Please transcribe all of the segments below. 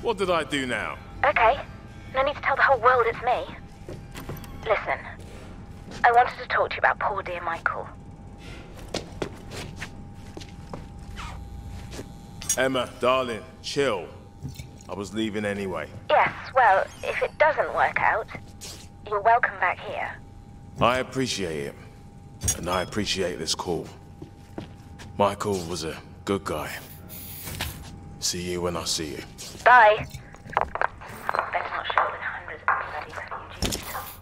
What did I do now? Okay. No need to tell the whole world it's me. Listen. I wanted to talk to you about poor dear Michael. Emma, darling, chill. I was leaving anyway. Yes, well, if it doesn't work out, you're welcome back here. I appreciate it. And I appreciate this call. Michael was a good guy. See you when I see you. Bye. Better not show up with hundreds of bloody refugees.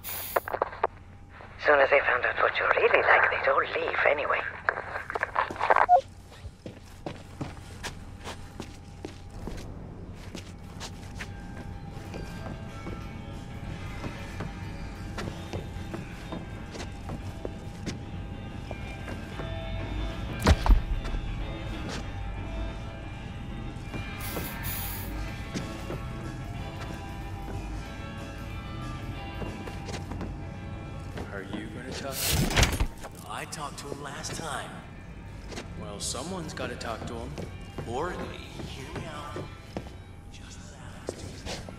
Soon as they found out what you're really like, they'd all leave anyway. I talked to him last time. Well, someone's got to talk to him. Or hear me out. Just let Alex do his thing.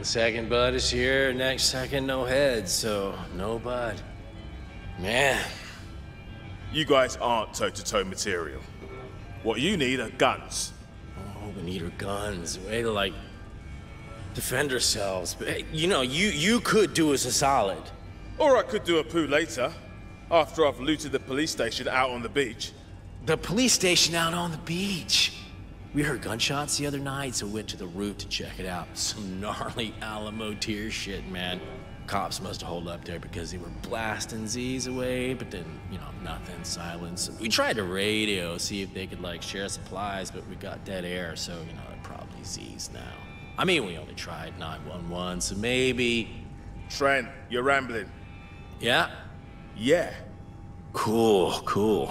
1 second Bud is here, next second no head, so no Bud. Man. You guys aren't toe-to-toe material. What you need are guns. Oh, we need our guns. Way to, like, defend ourselves. But, hey, you know, you could do us a solid. Or I could do a poo later, after I've looted the police station out on the beach. The police station out on the beach. We heard gunshots the other night, so we went to the roof to check it out. Some gnarly Alamo tier shit, man. Cops must have holed up there because they were blasting Z's away, but then, you know, nothing, silence. We tried to radio, see if they could, like, share supplies, but we got dead air, so, you know, it probably Z's now. I mean, we only tried 911, so maybe... Trent, you're rambling. Yeah? Yeah. Cool, cool.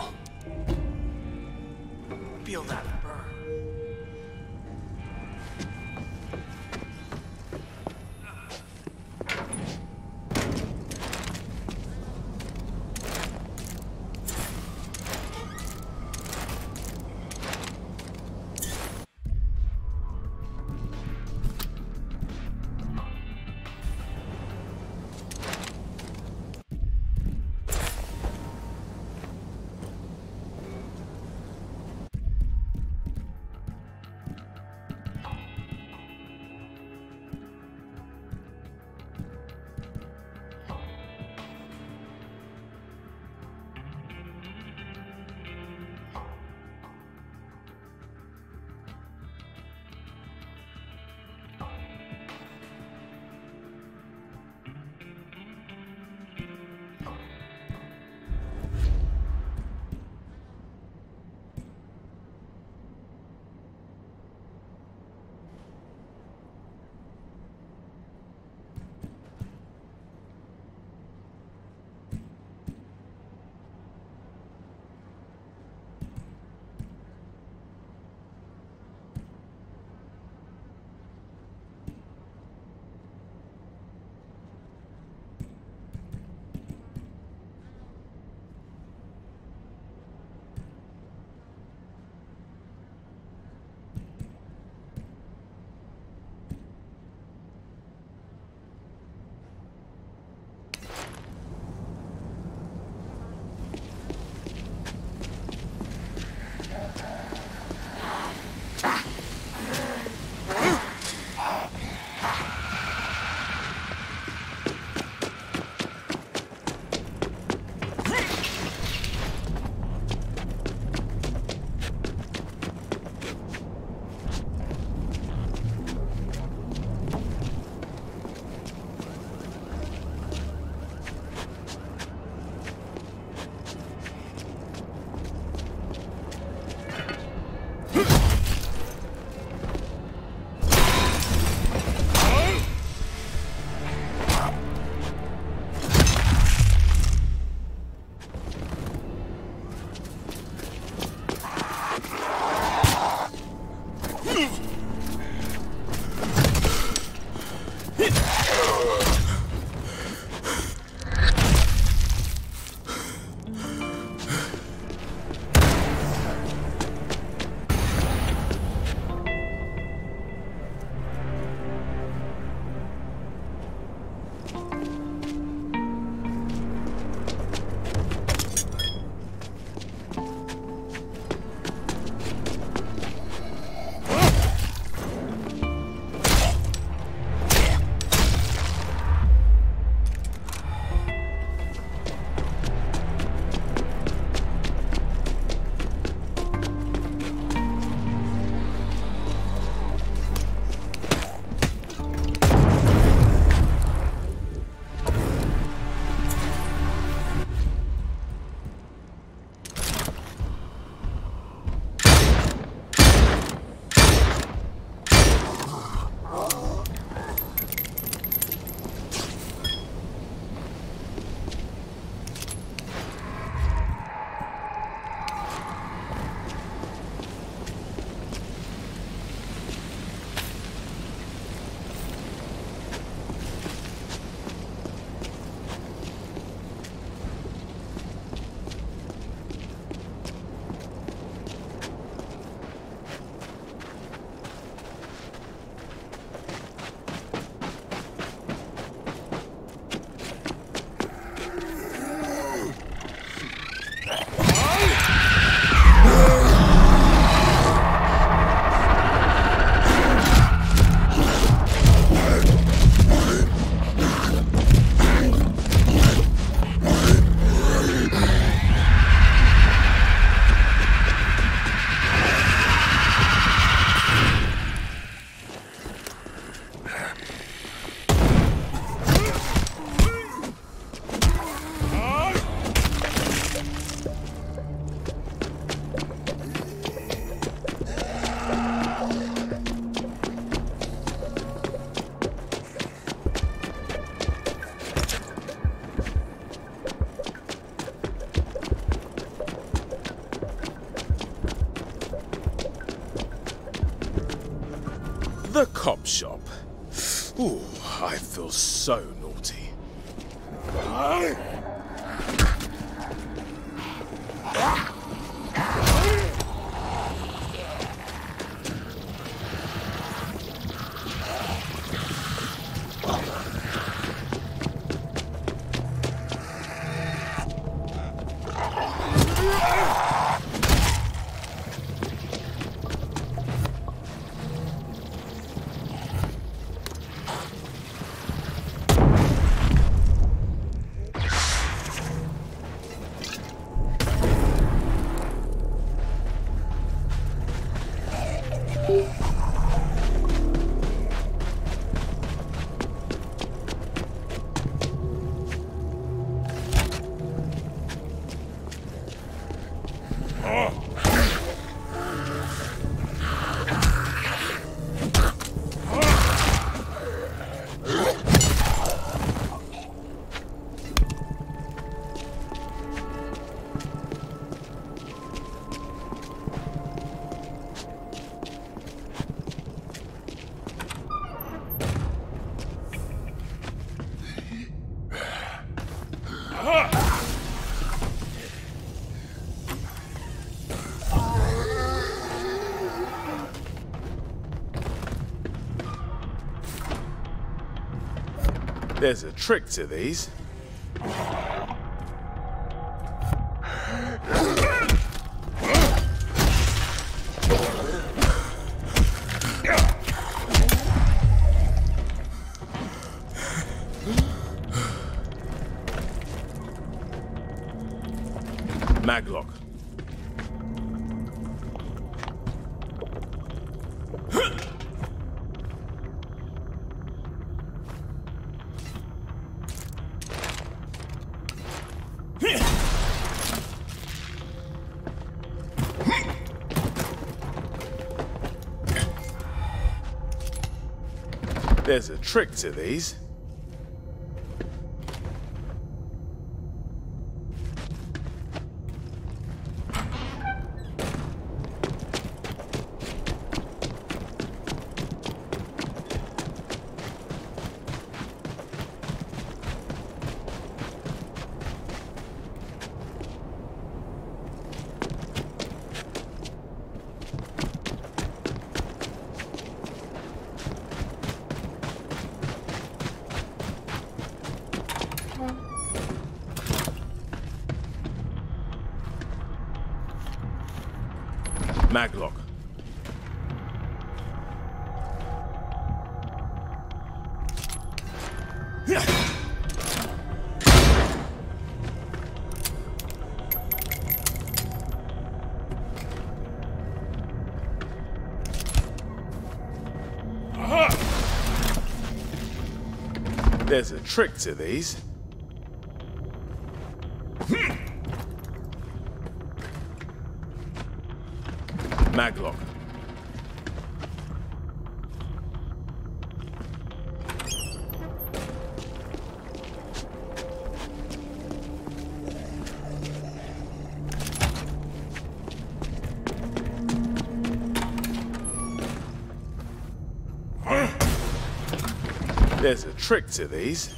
Feel that burn. cop shop. Ooh, I feel so naughty. There's a trick to these. Maglock. There's a trick to these. Maglock. There's a trick to these. Maglock. There's a trick to these.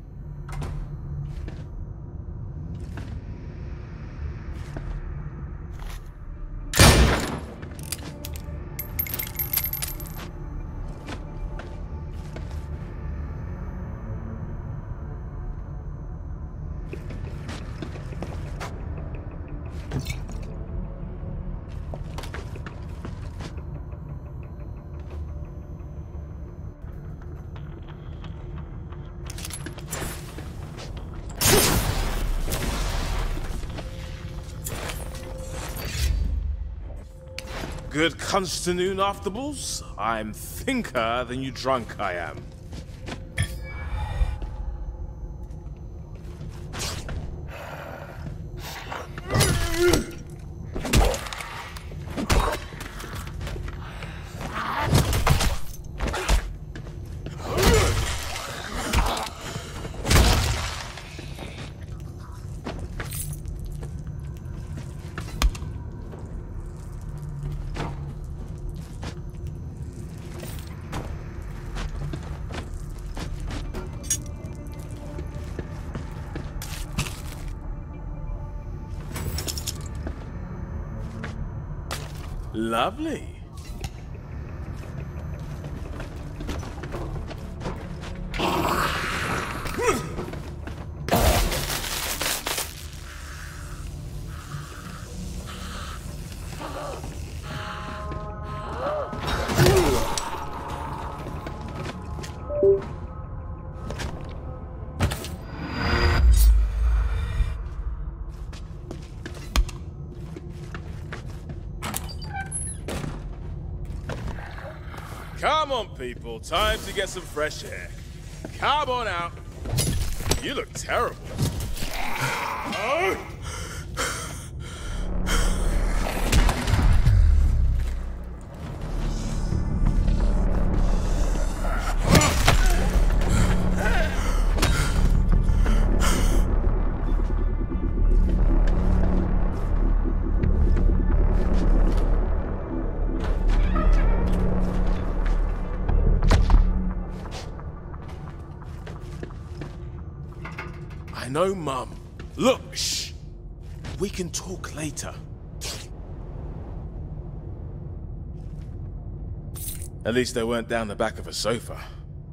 Good constanoon afterballs. I'm thinker than you drunk I am. Lovely. Come on, people. Time to get some fresh air. Come on out. You look terrible. No, Mum. Look, shh. We can talk later. At least they weren't down the back of a sofa.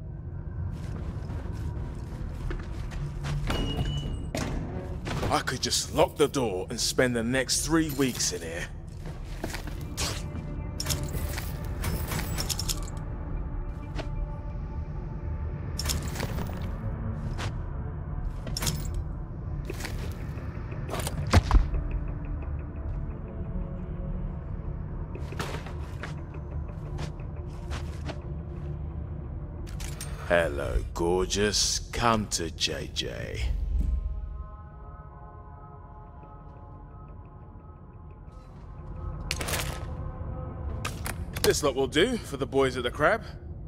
I could just lock the door and spend the next 3 weeks in here. Hello, gorgeous. Come to JJ. This lot will do for the boys at the crab.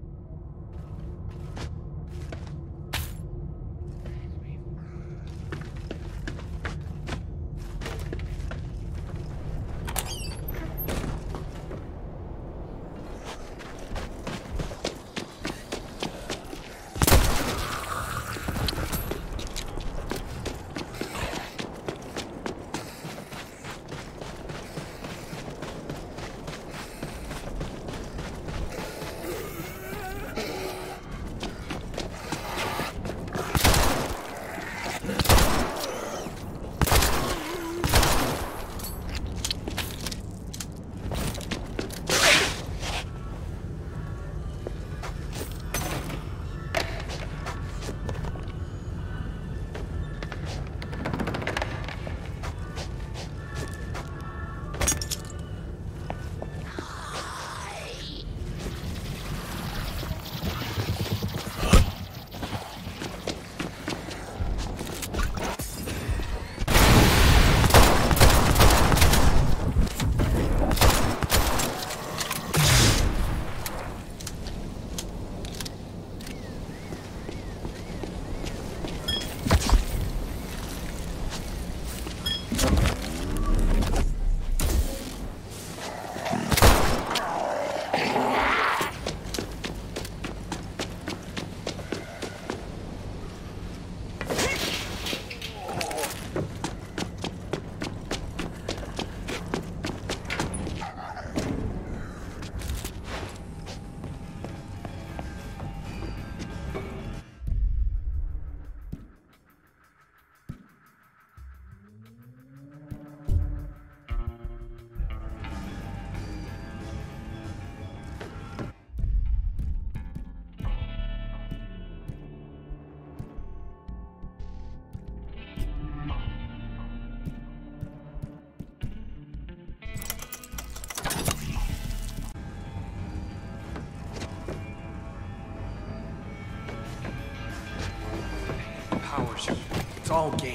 It's all games.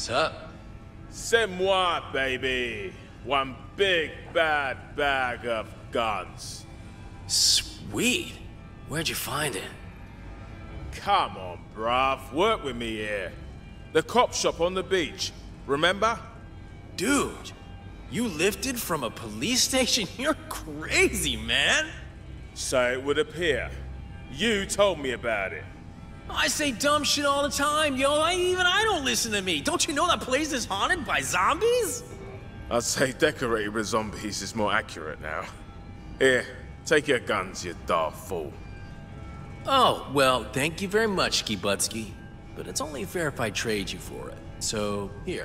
What's up? C'est moi, baby. One big bad bag of guns. Sweet. Where'd you find it? Come on, bruv. Work with me here. The cop shop on the beach. Remember? Dude, you lifted from a police station? You're crazy, man. So it would appear. You told me about it. I say dumb shit all the time, yo. Even I don't listen to me. Don't you know that place is haunted by zombies? I'd say decorated with zombies is more accurate now. Here, take your guns, you daft fool. Oh, well, thank you very much, Ski Butsky. But it's only fair if I trade you for it. So, here.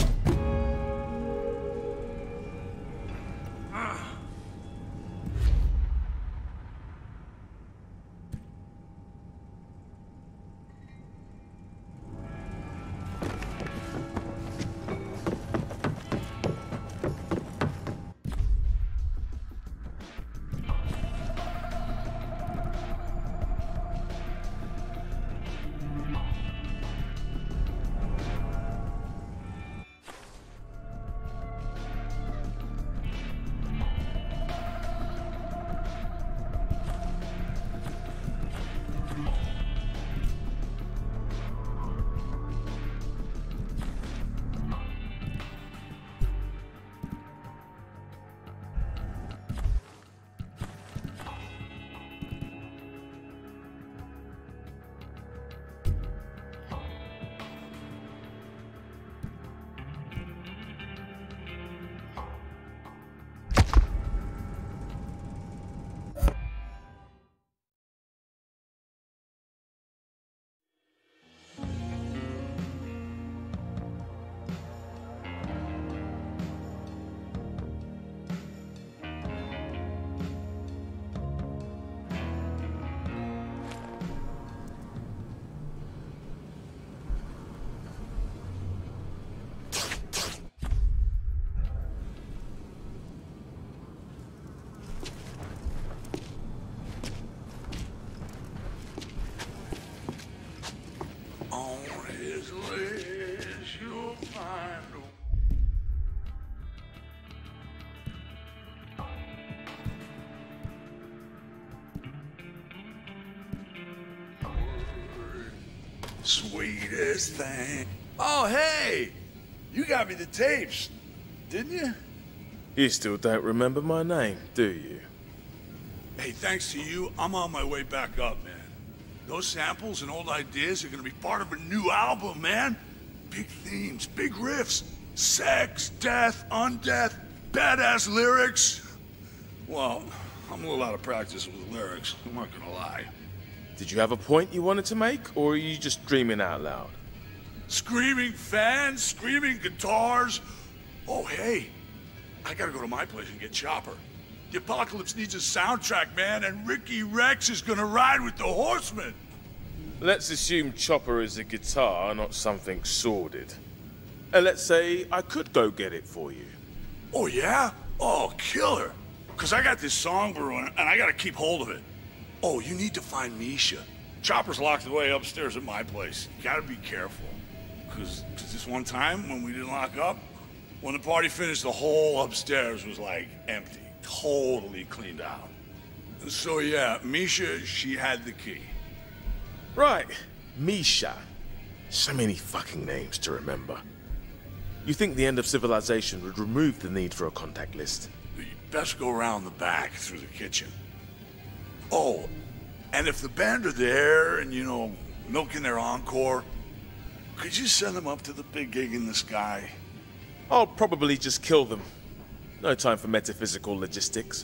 Sweetest thing. Oh, hey! You got me the tapes, didn't you? You still don't remember my name, do you? Hey, thanks to you, I'm on my way back up, man. Those samples and old ideas are gonna be part of a new album, man. Big themes, big riffs. Sex, death, undeath, badass lyrics. Well, I'm a little out of practice with lyrics, I'm not gonna lie. Did you have a point you wanted to make, or are you just dreaming out loud? Screaming fans, screaming guitars. Oh, hey, I gotta go to my place and get Chopper. The apocalypse needs a soundtrack, man, and Ricky Rex is gonna ride with the Horsemen. Let's assume Chopper is a guitar, not something sordid. And let's say I could go get it for you. Oh, yeah? Oh, killer. Because I got this song brewing, and I gotta keep hold of it. Oh, you need to find Misha. Chopper's locked away upstairs at my place. You gotta be careful. Because this one time, when we didn't lock up, when the party finished, the whole upstairs was, like, empty. Totally cleaned out. So, yeah, Misha, she had the key. Right, Misha. So many fucking names to remember. You think the end of civilization would remove the need for a contact list? You best go around the back through the kitchen. Oh, and if the band are there and, you know, milking their encore, could you send them up to the big gig in the sky? I'll probably just kill them. No time for metaphysical logistics.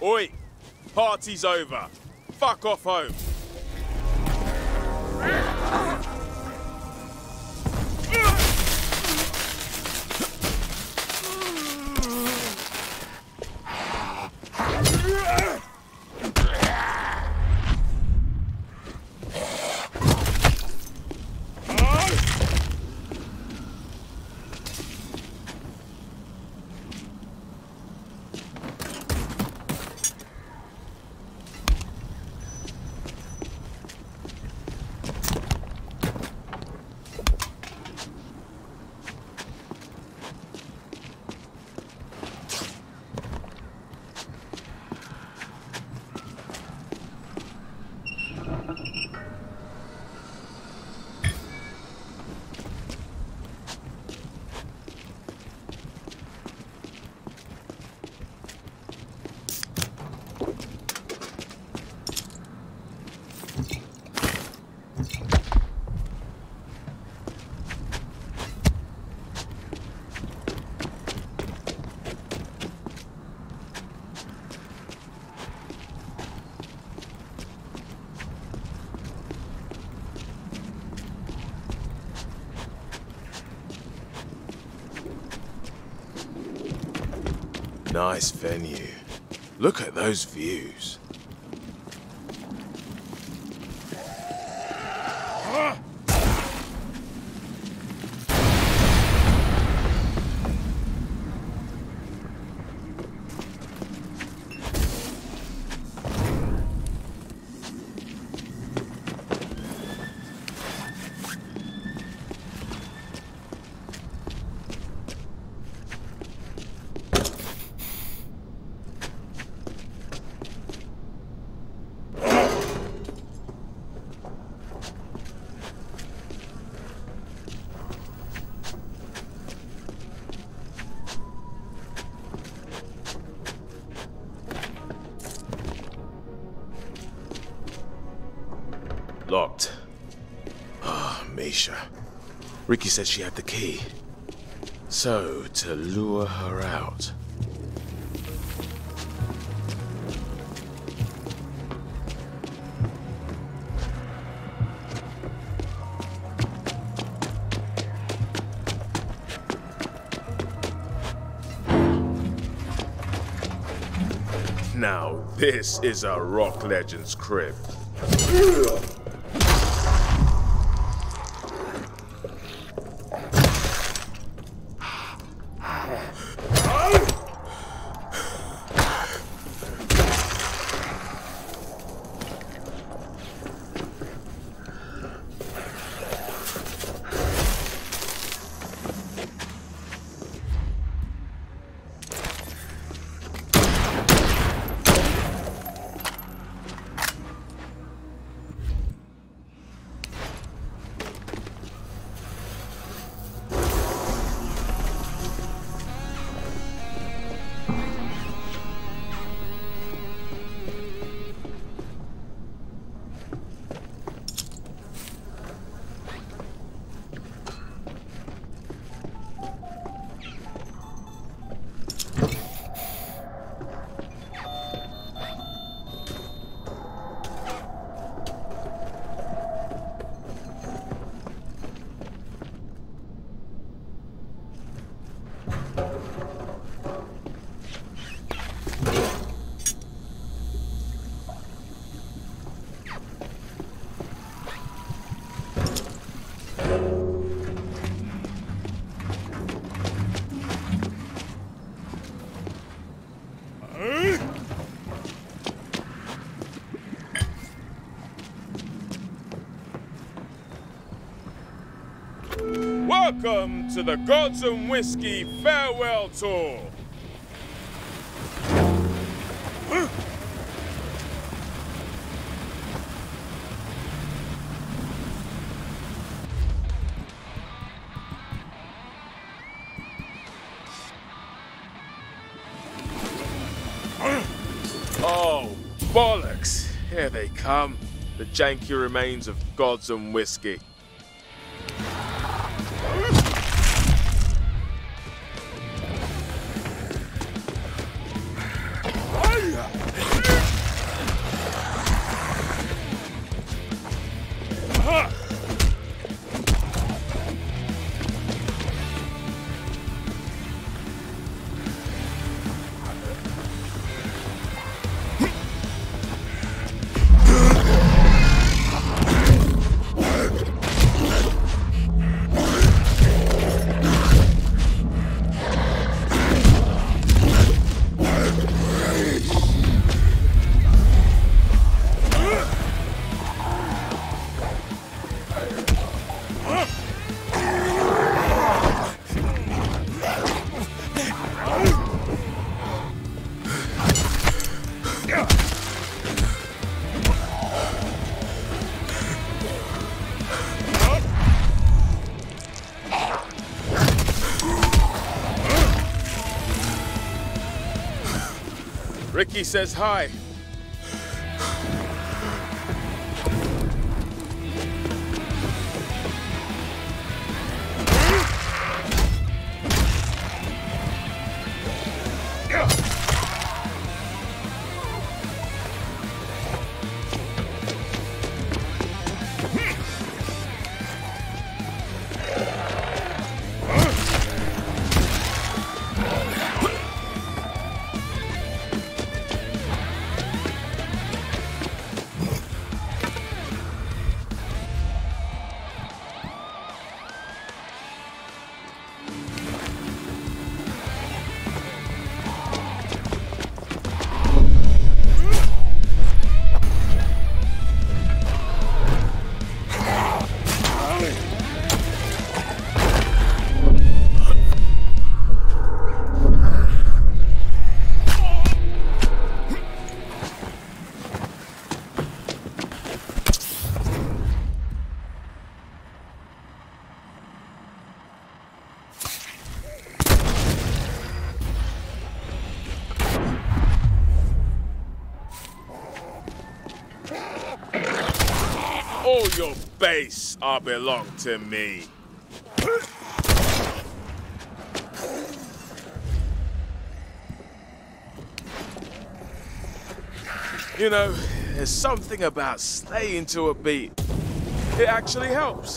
Oi! Party's over. Fuck off home. Nice venue. Look at those views. Locked. Ah, Misha. Ricky said she had the key. So, to lure her out. Now, this is a rock legend's crib. Welcome to the Gods and Whiskey Farewell Tour. Oh, bollocks. Here they come. The janky remains of Gods and Whiskey. Quirky says hi. All your base are belong to me. You know, there's something about slaying to a beat. It actually helps.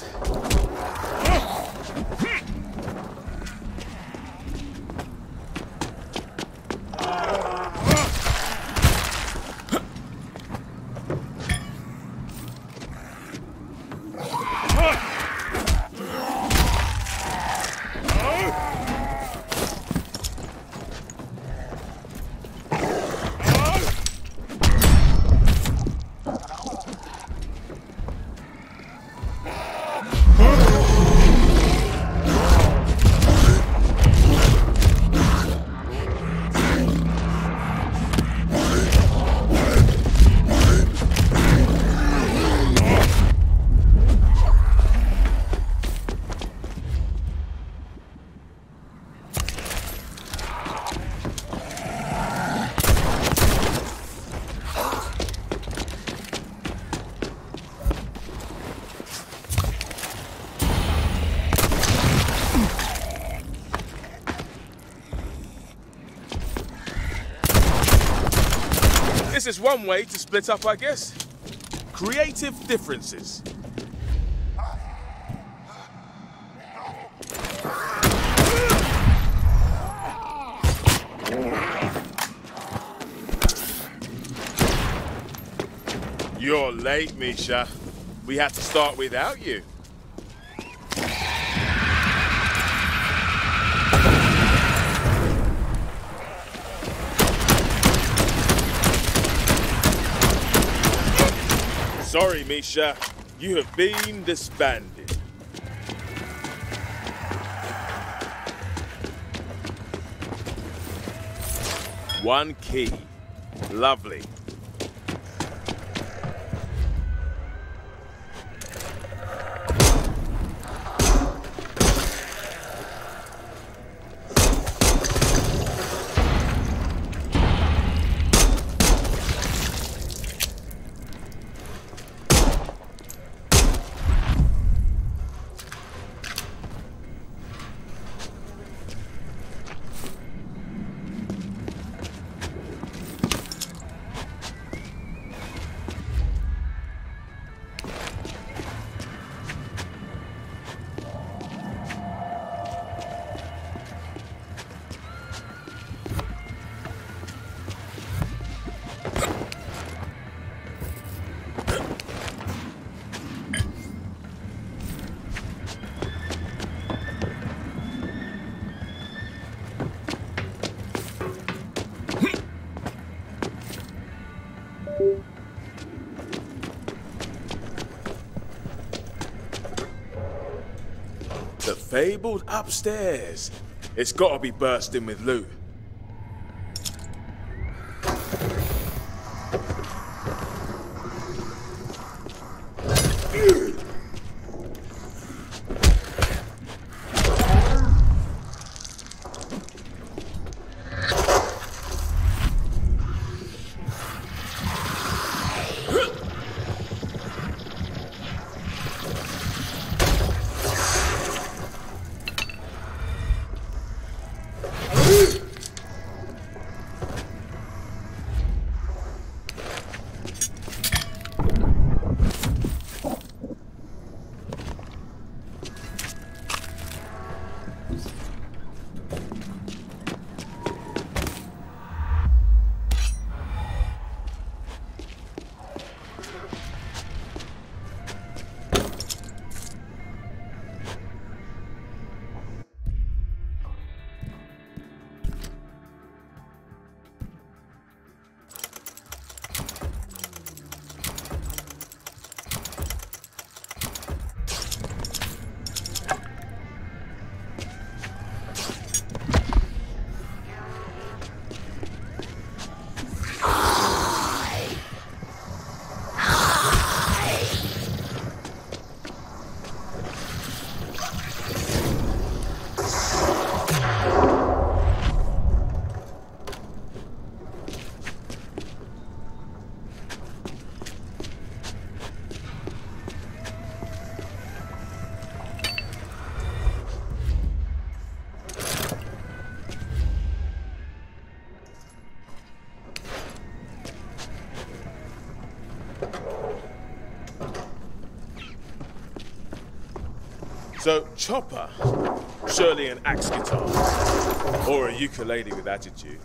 This is one way to split up, I guess. Creative differences. You're late, Misha. We had to start without you. Sorry, Misha. You have been disbanded. One key. Lovely. The fabled upstairs. It's gotta be bursting with loot. So, Chopper, surely an axe guitar, or a ukulele with attitude.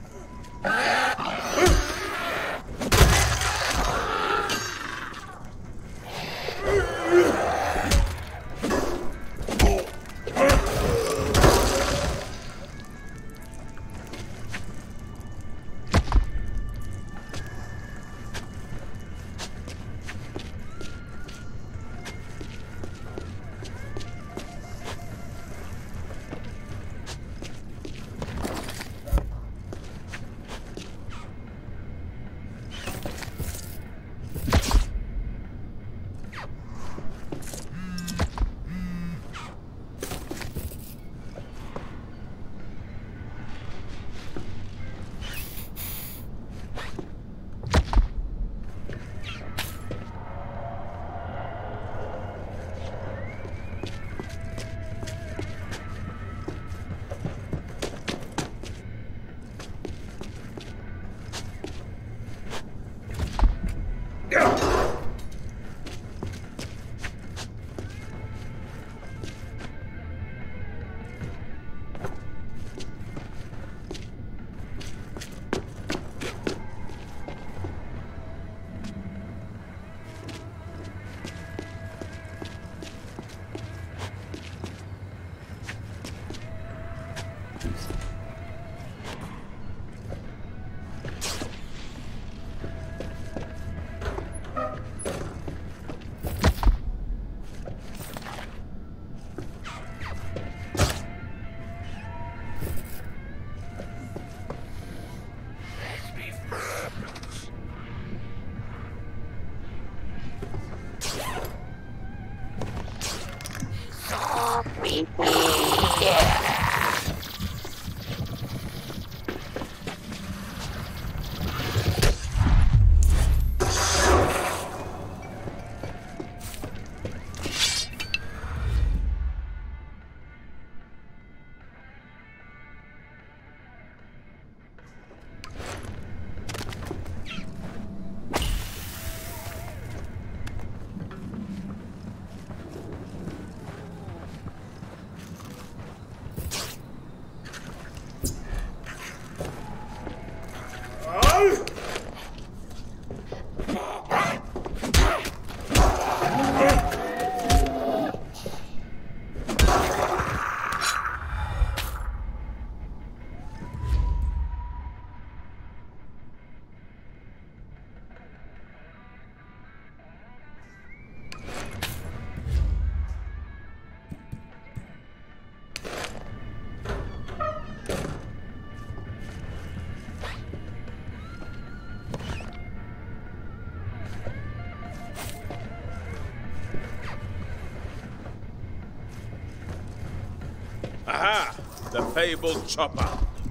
Aha! The fabled Chopper.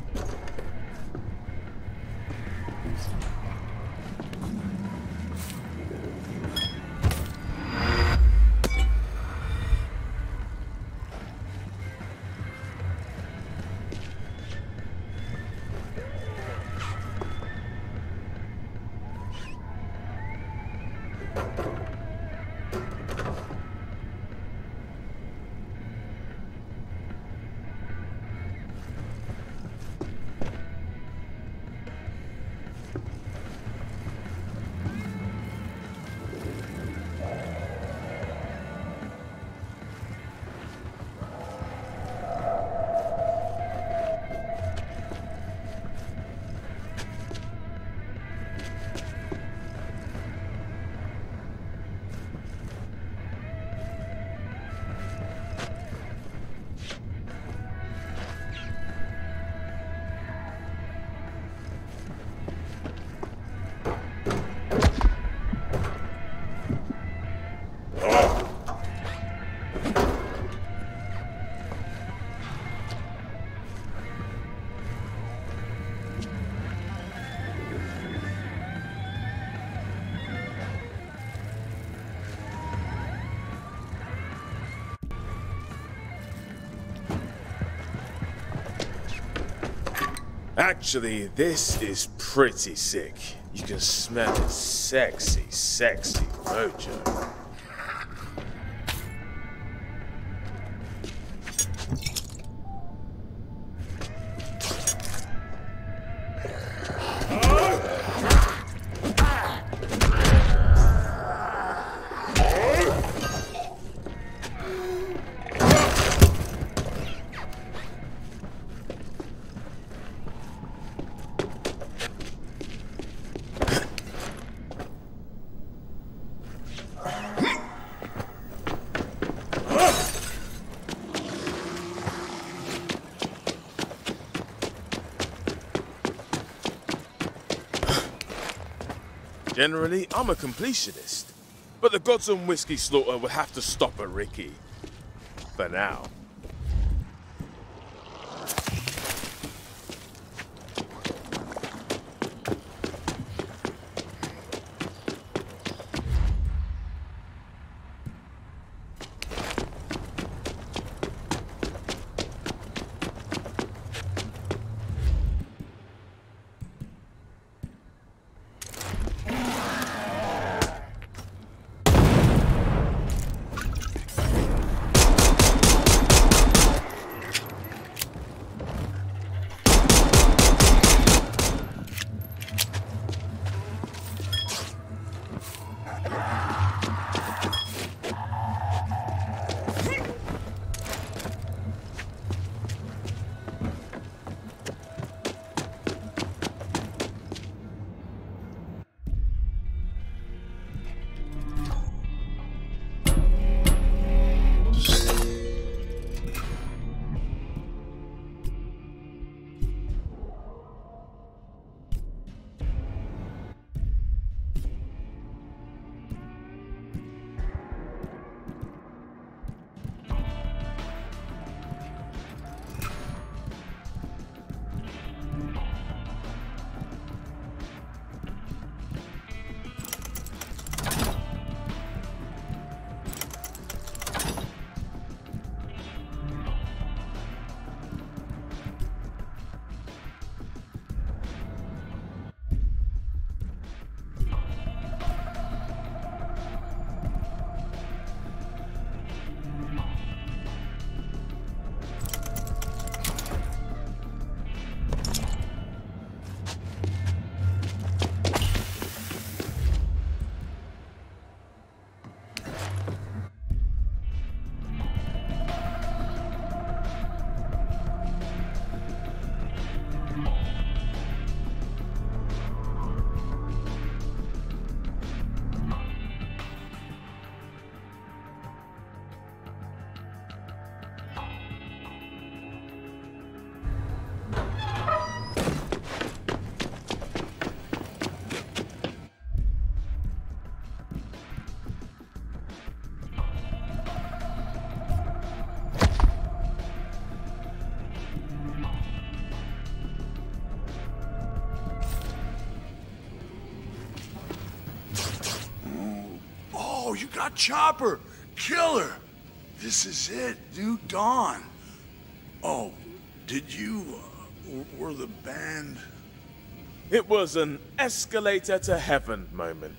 Actually, this is pretty sick. You can smell it. Sexy, sexy mojo. Generally, I'm a completionist. But the gods and whiskey slaughter will have to stop at Ricky. For now. You got Chopper! Killer! This is it, New Dawn. Oh, did you, were the band? It was an escalator to heaven moment.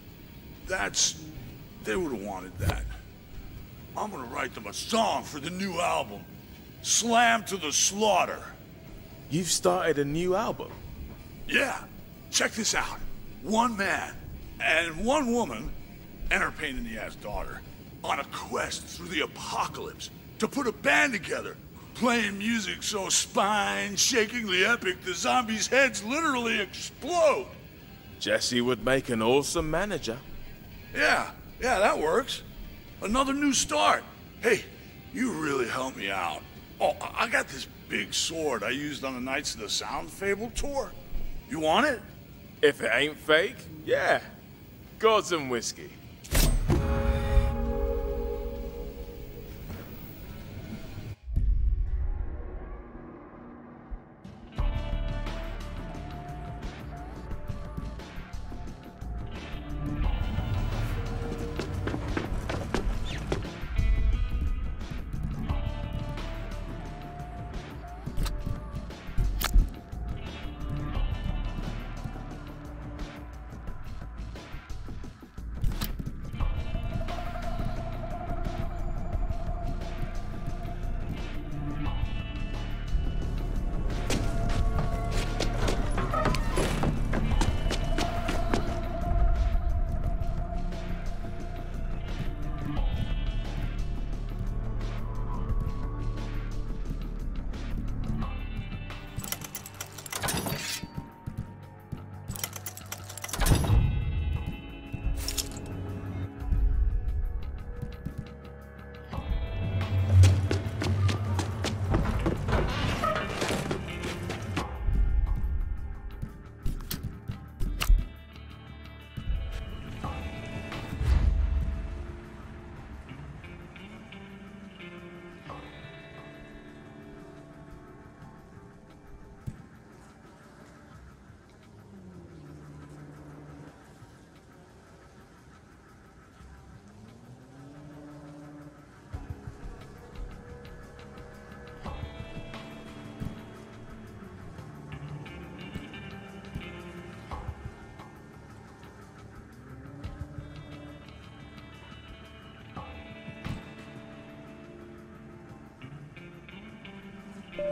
They would have wanted that. I'm gonna write them a song for the new album. Slam to the Slaughter. You've started a new album? Yeah, check this out. One man and one woman and her pain-in-the-ass daughter on a quest through the apocalypse to put a band together, playing music so spine-shakingly epic the zombies' heads literally explode. Jesse would make an awesome manager. Yeah, that works. Another new start. Hey, you really helped me out. Oh, I got this big sword I used on the Knights of the Sound Fable tour. You want it? If it ain't fake, yeah. Gods and whiskey.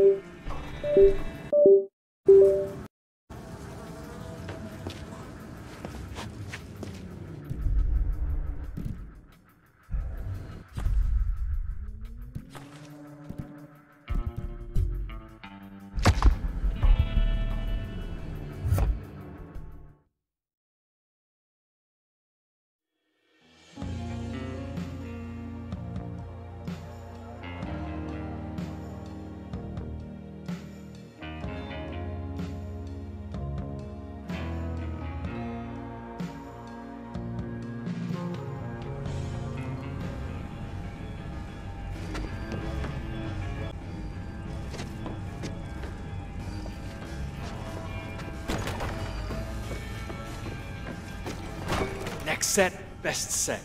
Next set, best set.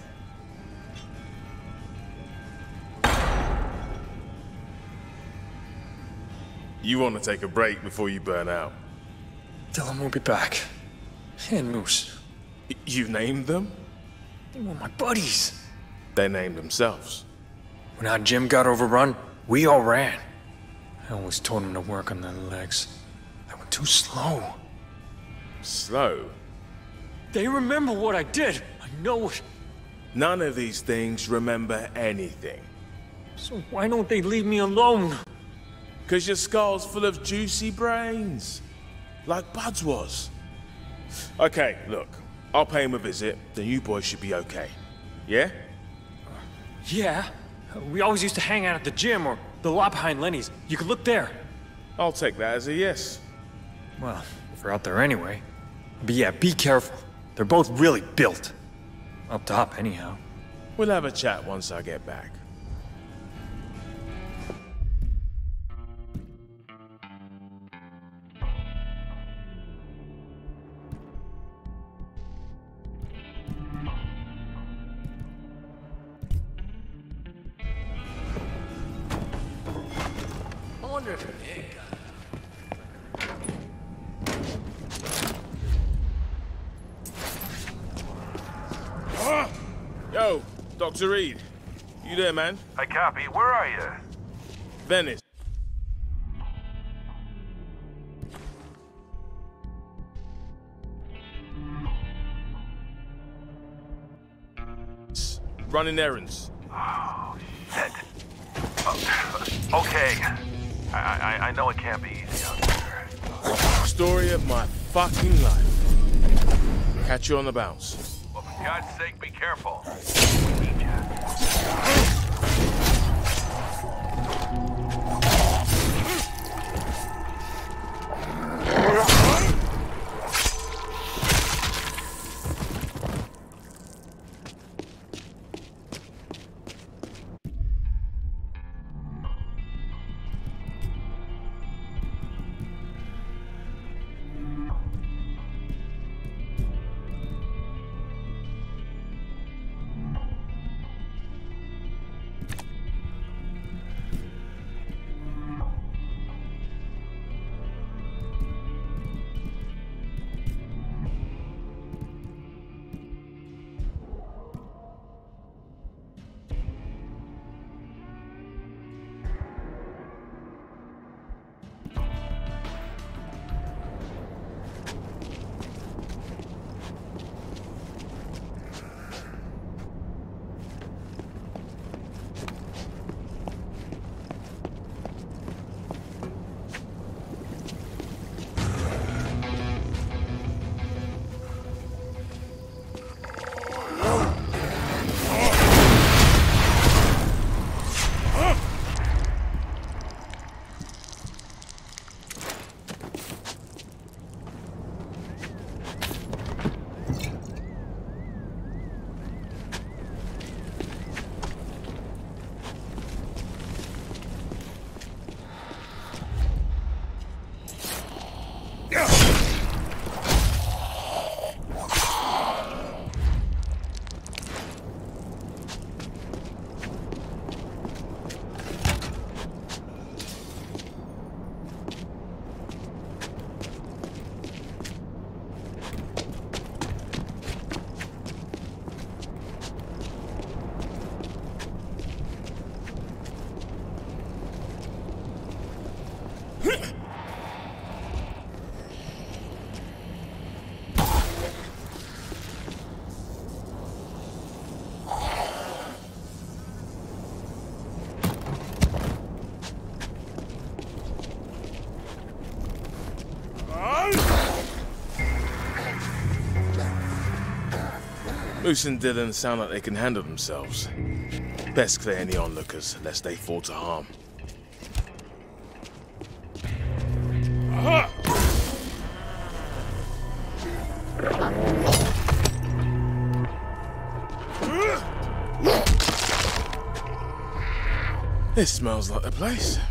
You want to take a break before you burn out? Dylan will be back. And Moose. You named them? They were my buddies. They named themselves. When our gym got overrun, we all ran. I always told them to work on their legs. They were too slow. Slow? They remember what I did. I know it. None of these things remember anything. So why don't they leave me alone? 'Cause your skull's full of juicy brains. Like Bud's was. Okay, look. I'll pay him a visit, then you boys should be okay. Yeah? Yeah. We always used to hang out at the gym or the lot behind Lenny's. You could look there. I'll take that as a yes. Well, if we're out there anyway. But yeah, be careful. They're both really built. Up top, anyhow. We'll have a chat once I get back. I wonder if Nick Yo, Dr. Reed. You there, man? I copy. Where are you? Venice. Running errands. Oh, shit. Okay. I know it can't be easy out there. Story of my fucking life. Catch you on the bounce. Well, for God's sake, be careful. Moose and Dylan sound like they can handle themselves. Best clear any onlookers, lest they fall to harm. Aha! This smells like the place.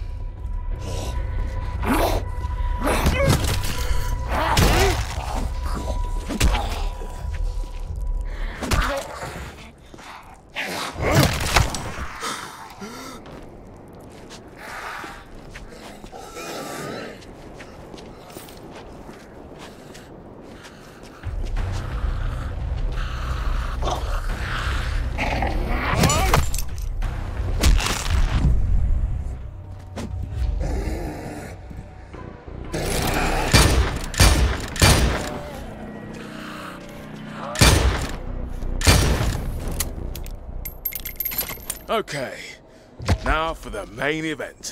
Okay, now for the main event.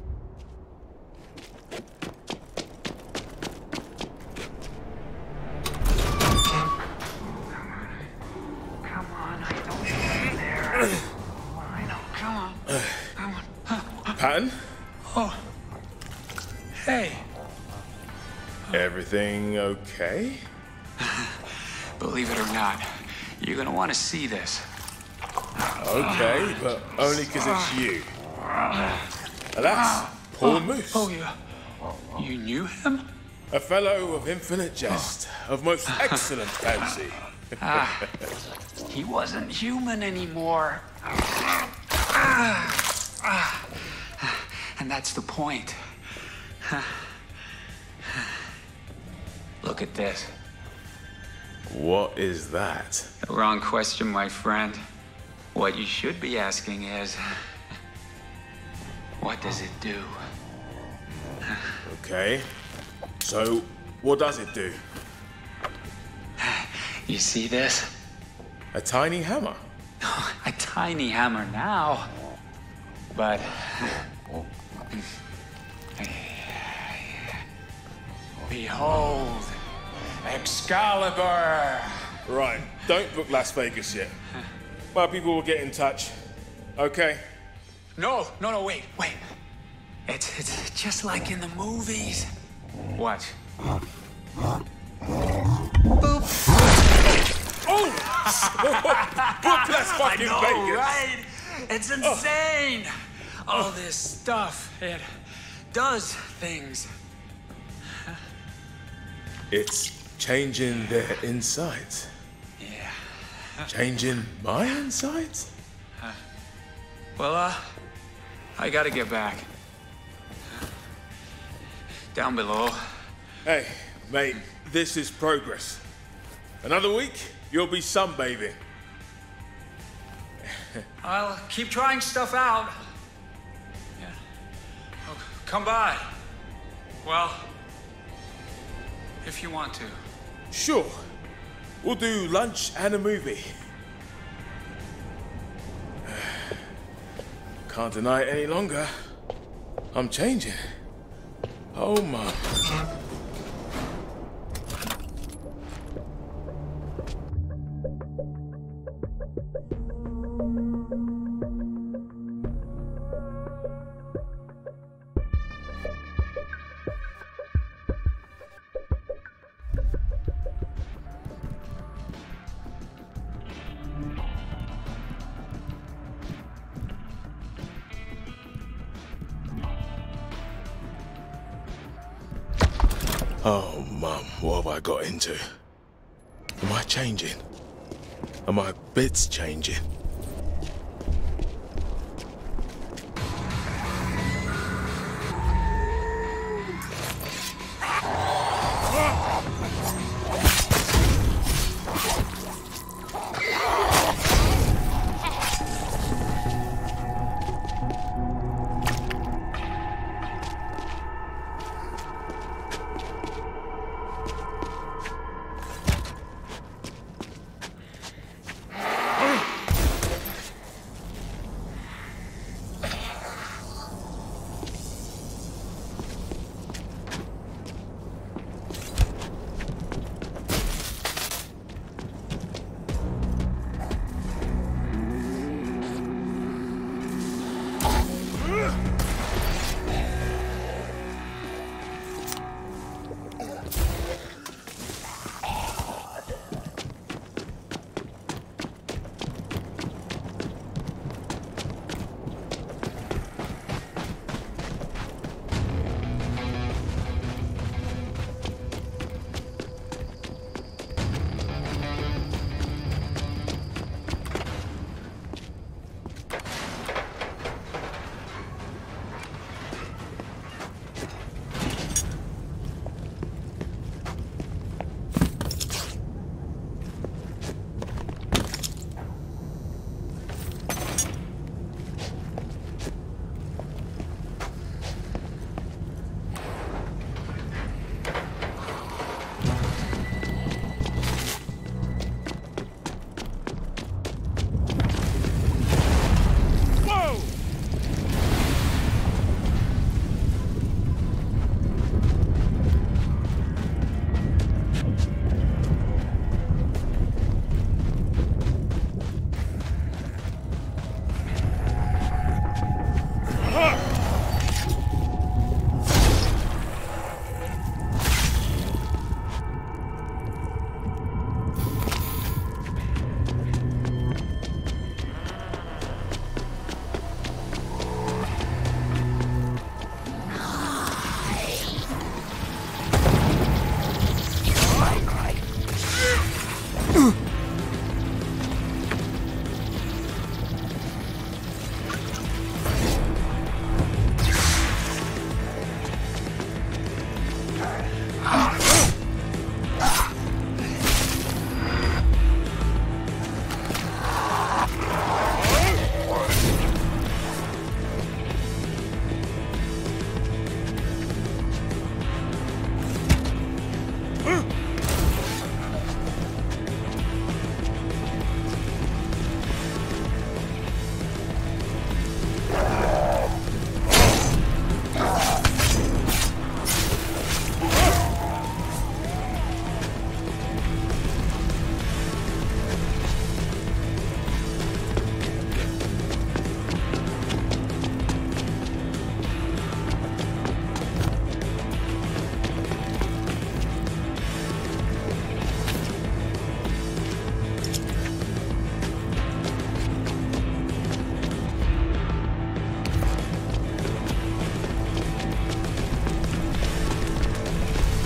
Come on, I know you're there. I know, come on. Come on. Patton? Oh. Hey. Everything okay? Believe it or not, you're gonna want to see this. Okay, but only because it's you. Alas, poor Moose. Oh, yeah. You knew him? A fellow of infinite jest, of most excellent fancy. He wasn't human anymore. And that's the point. Look at this. What is that? The wrong question, my friend. What you should be asking is, what does it do? Okay, so what does it do? You see this? A tiny hammer? A tiny hammer now, but behold, Excalibur! Right, don't book Las Vegas yet. My people will get in touch. Okay? No, wait. It's just like in the movies. Watch. Oh! Book Las fucking I know, Vegas! right? It's insane. All this stuff, it does things. It's changing their insides. Yeah. Changing my insides? Well, I gotta get back. Down below. Hey, mate, this is progress. Another week, you'll be sunbathing. I'll keep trying stuff out. Yeah. Oh, come by. Well, if you want to. Sure. We'll do lunch and a movie. Can't deny it any longer. I'm changing. Oh, Mum. Oh, Mum, what have I got into? Am I changing? Are my bits changing?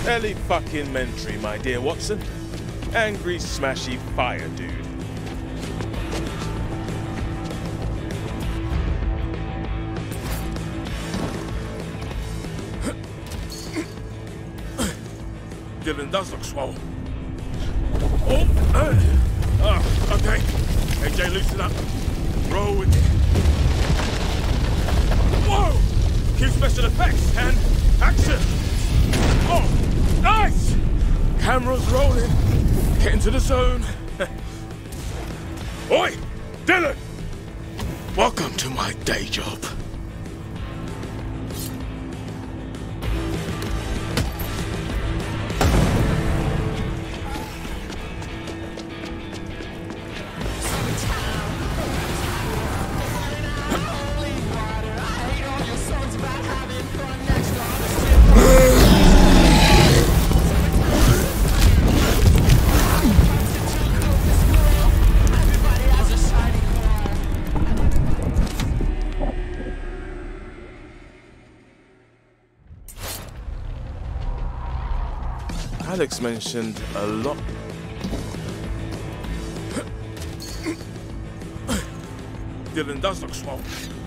Ellie fucking Mentry, my dear Watson. Angry, smashy fire dude. Dylan does look swole. Oh, okay. AJ, loosen up. Roll with it. Whoa! Cue special effects and action! Oh, nice! Camera's rolling. Get into the zone. Oi! Dylan! Welcome to my day job. Alex mentioned a lot. Dylan does look swole.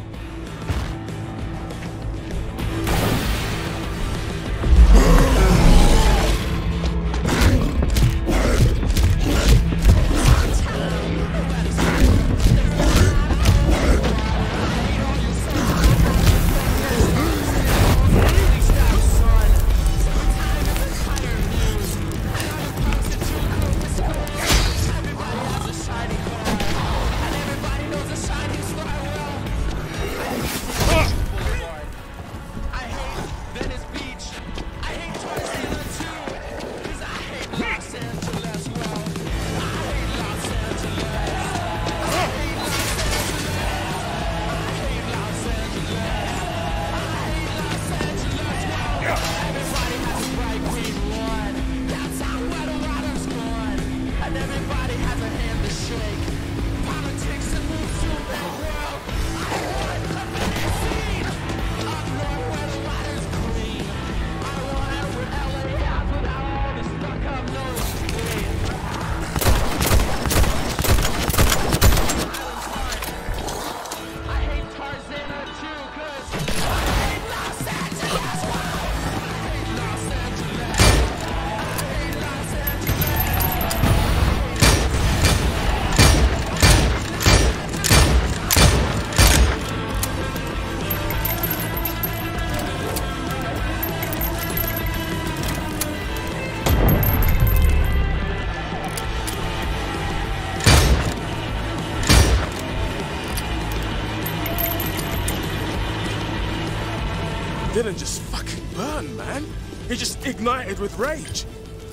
Dylan just fucking burned, man. He just ignited with rage.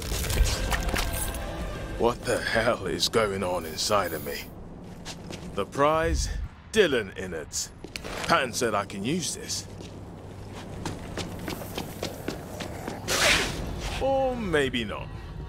What the hell is going on inside of me? The prize? Dylan innards. Patton said I can use this. Or maybe not.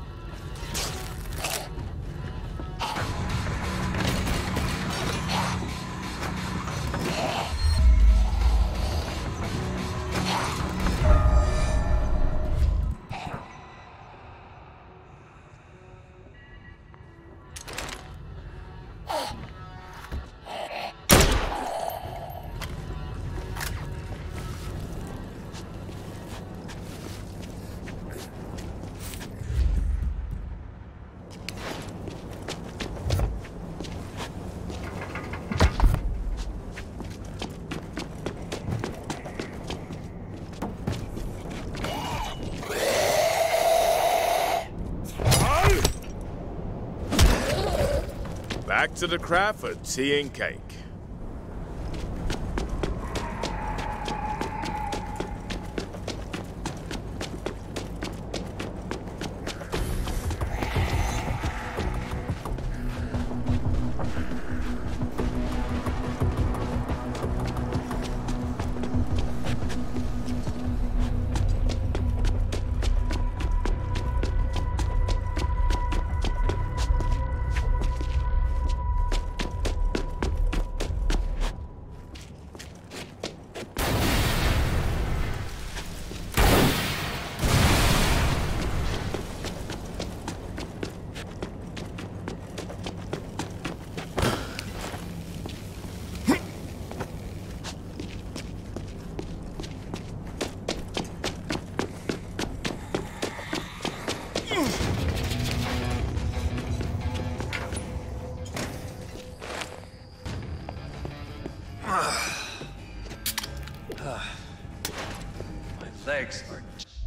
Back to the craft for tea and cake. My legs are...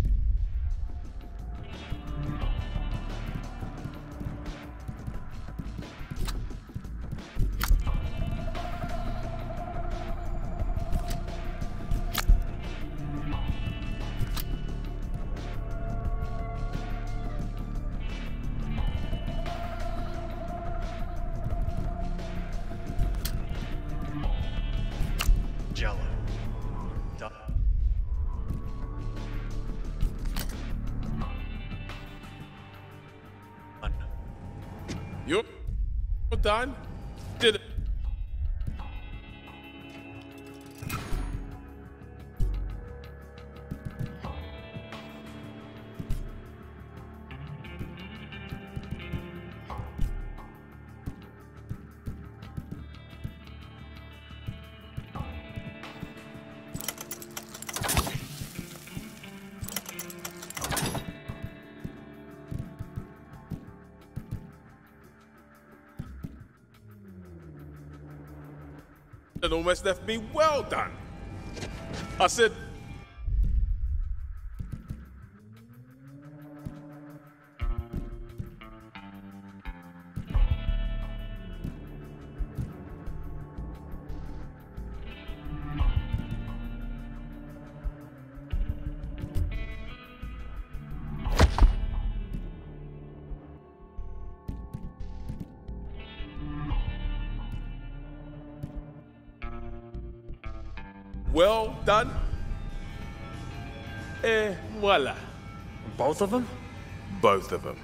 Jello. Done. You're done? Did it? It almost left me well done. I said, well done. Voila. Both of them? Both of them.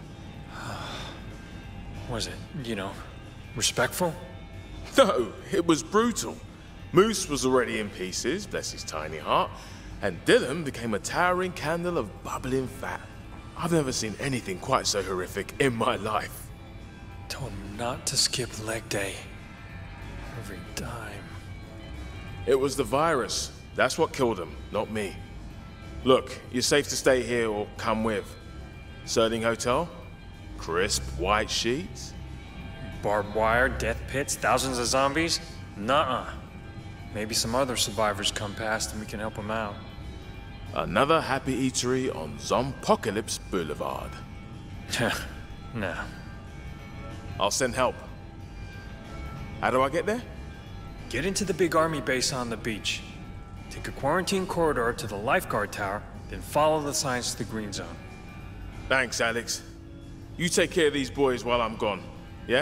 Was it, respectful? No, it was brutal. Moose was already in pieces, bless his tiny heart, and Dylan became a towering candle of bubbling fat. I've never seen anything quite so horrific in my life. Told him not to skip leg day. Every time. It was the virus. That's what killed him, not me. Look, you're safe to stay here or come with. Sterling Hotel? Crisp white sheets? Barbed wire, death pits, thousands of zombies? Nuh-uh. Maybe some other survivors come past and we can help them out. Another happy eatery on Zompocalypse Boulevard. No. I'll send help. How do I get there? Get into the big army base on the beach. Take a quarantine corridor to the lifeguard tower, then follow the signs to the green zone. Thanks, Alex. You take care of these boys while I'm gone, yeah?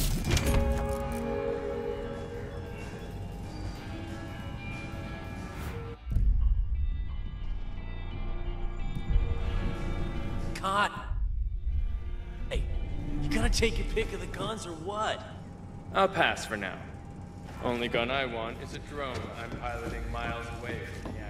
God. Hey, you gonna take your pick of the guns or what? I'll pass for now. Only gun I want is a drone I'm piloting miles away from the